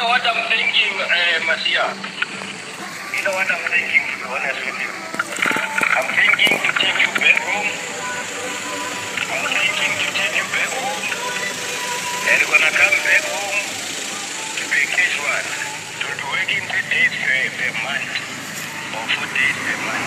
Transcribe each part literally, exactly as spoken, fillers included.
know what I'm thinking, uh, Masia? You know what I'm thinking, to be honest with you? I'm thinking to take you back home. I'm thinking to take you back home. And you're gonna come back home to be a casual. To be working three days per, per month. Or four days per month.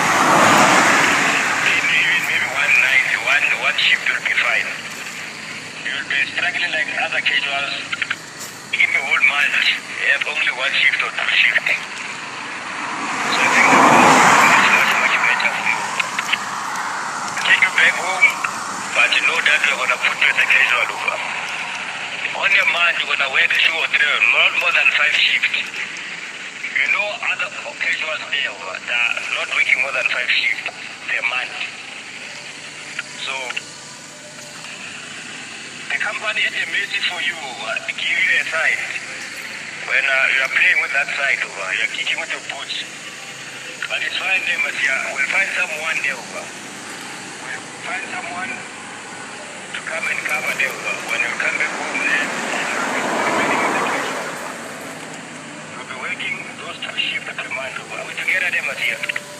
Maybe, maybe one night, one, one shift will be fine. You'll be struggling like other casuals. In the whole month, you have only one shift or two shifts. So I think that's much, much better for you. Take you back home, but you know that we're going to put you as a casual over. On your month, you're going to work two or three, not more than five shifts. You know other casuals there that are not working more than five shifts per month. So, the company has a message for you, uh, to give you a side. When uh, you are playing with that side, uh, you are kicking with your boots. But it's fine, Masia. We'll find someone there. Uh, we'll find someone to come and cover there. Uh, when you come back home, then you'll be working those two shifts per month. Uh, are we together there, Masia?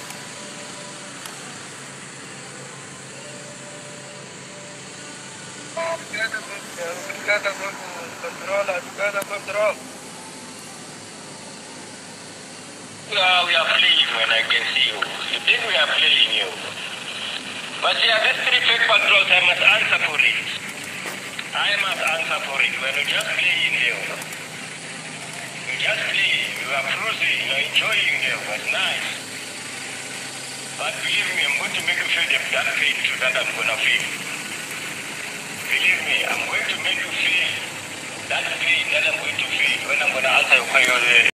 Together control, together control. Yeah, we are playing when I can see you. You think we are playing you. But yeah, this three fake patrols, I must answer for it. I must answer for it. When you just play in there, you just play, you are cruising, you are enjoying there, it's nice. But believe me, I'm going to make you feel the that pain too that I'm going to feel. Believe me, I'm going to make you feel that pain that I'm going to feel when I'm going to answer your question.